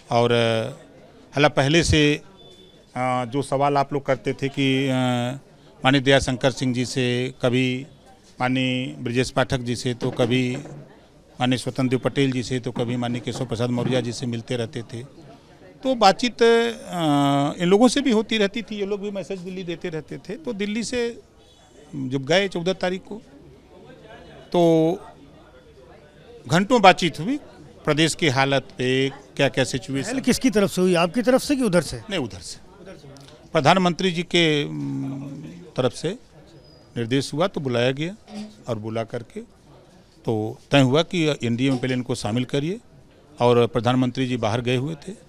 और हालांकि पहले से जो सवाल आप लोग करते थे कि माननीय दयाशंकर सिंह जी से, कभी माननीय ब्रजेश पाठक जी से, तो कभी माननीय स्वतंत्र देव पटेल जी से, तो कभी माननीय केशव प्रसाद मौर्य जी से मिलते रहते थे। तो बातचीत इन लोगों से भी होती रहती थी, ये लोग भी मैसेज दिल्ली देते रहते थे। तो दिल्ली से जब गए 14 तारीख को, तो घंटों बातचीत हुई प्रदेश की हालत पे, क्या क्या सिचुएशन। किसकी तरफ से हुई, आपकी तरफ से कि उधर से? नहीं, उधर से प्रधानमंत्री जी के तरफ से निर्देश हुआ, तो बुलाया गया और बुला करके तो तय हुआ कि एनडीए में पहले इनको शामिल करिए। और प्रधानमंत्री जी बाहर गए हुए थे,